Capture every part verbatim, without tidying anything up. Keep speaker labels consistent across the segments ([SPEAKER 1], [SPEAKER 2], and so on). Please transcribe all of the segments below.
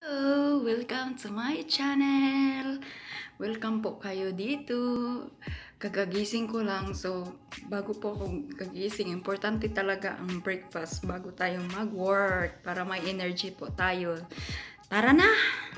[SPEAKER 1] Hello! Welcome to my channel! Welcome po kayo dito. Kagagising ko lang, so bago po ako kagising, importante talaga ang breakfast bago tayo mag-work para may energy po tayo. Tara na!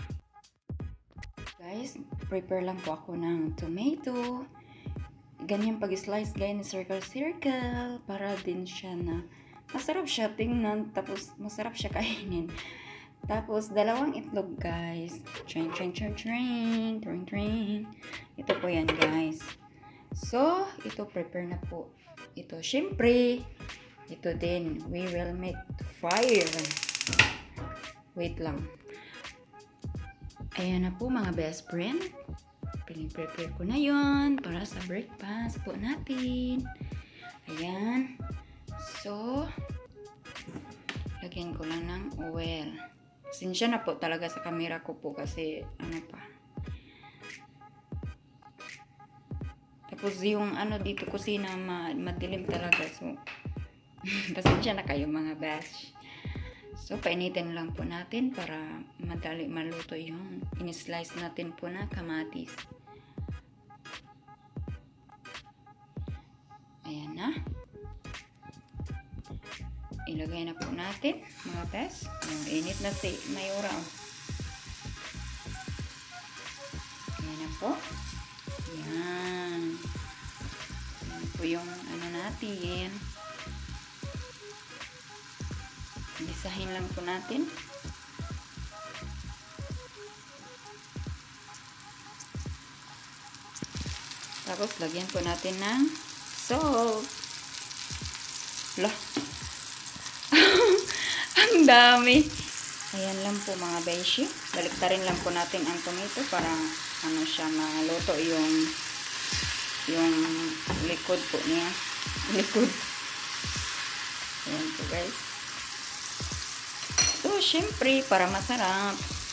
[SPEAKER 1] Guys, prepare lang po ako ng tomato. Ganyan pag-slice ganyan circle-circle para din siya na masarap siya tingnan, tapos masarap siya kainin. Tapos, dalawang itlog, guys. Train, train, train, train, train, train. Ito po yan, guys. So, ito, prepare na po. Ito, syempre, ito din. We will make fire. Wait lang. Ayan na po, mga best friend. Piniprepare ko na yon para sa breakfast po natin. Ayan. So, lagyan ko lang ng oil. Sinsya na po talaga sa camera ko po kasi ano pa. Tapos yung ano dito kusina ma madilim talaga, so pasensya na kayo mga bash. So painitin lang po natin para madali maluto yung in-slice natin po na kamatis. Ayan na. Ilagay na po natin, mga bes. Yung init na si Mayura. Ayan na po. Ayan. Ayan po yung ano natin. Gisahin lang po natin. Tapos, lagyan po natin ng salt. Lah. Ang dami. Ayan lang po mga beshi. Baliktarin lang po natin ang tomato para ano siya maluto yung yung likod po niya. Likod. Ayan po guys. So, syempre, para masarap.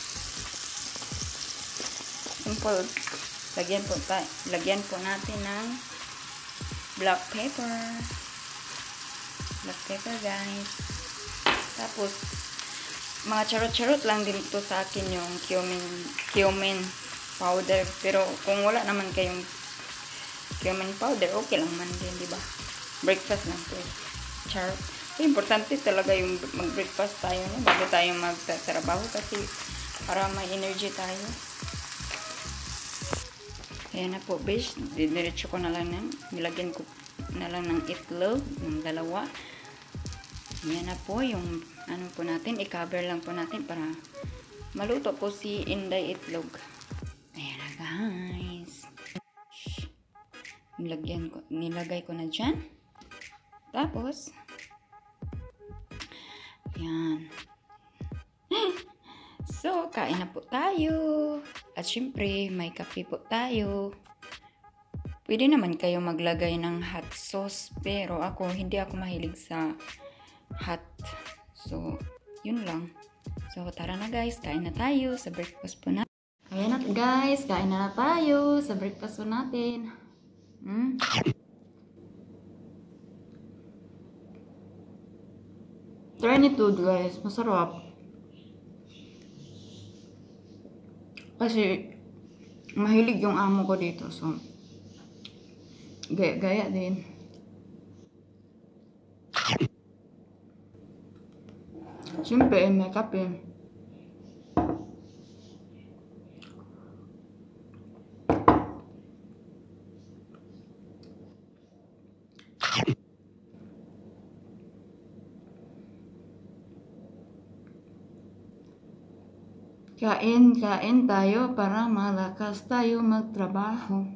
[SPEAKER 1] Simple. Lagyan po, lagyan po natin ng black pepper. Black pepper guys. Tapos, mga charot-charot lang din ito sa akin yung cumin, cumin powder. Pero, kung wala naman kayong cumin powder, okay lang man din, di ba? Breakfast lang po. Charot. So, importante talaga yung mag-breakfast tayo, no? Bago tayo magtatrabaho kasi para may energy tayo. Ayan na po, besh. Didiretso ko na lang ng, nilagyan ko na lang ng itlog, ng dalawa. Yan na po yung ano po natin, i-cover lang po natin para maluto po si Inday itlog. Ayan na guys. Nilagyan ko, nilagay ko na dyan. Tapos, yan. So, kain na po tayo. At syempre, may kape po tayo. Pwede naman kayo maglagay ng hot sauce, pero ako, hindi ako mahilig sa hot. So, yun lang. So, tara na guys. Kain na tayo sa breakfast po natin. Ayan na guys. Kain na na tayo sa breakfast po natin. Hmm? Try nito guys. Masarap. Kasi, mahilig yung amo ko dito. So, gaya-gaya din. Siyempre, may kape. Kain, kain tayo para malakas tayo magtrabaho.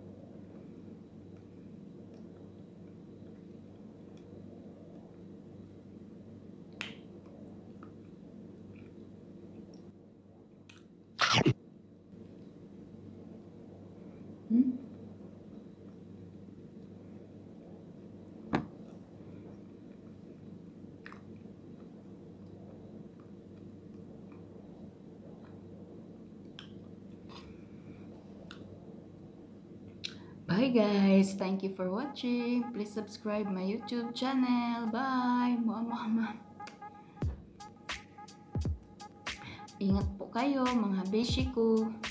[SPEAKER 1] Hmm? Bye guys. Thank you for watching. Please subscribe my YouTube channel. Bye. Mama. Ingat po kayo mga beshi ko.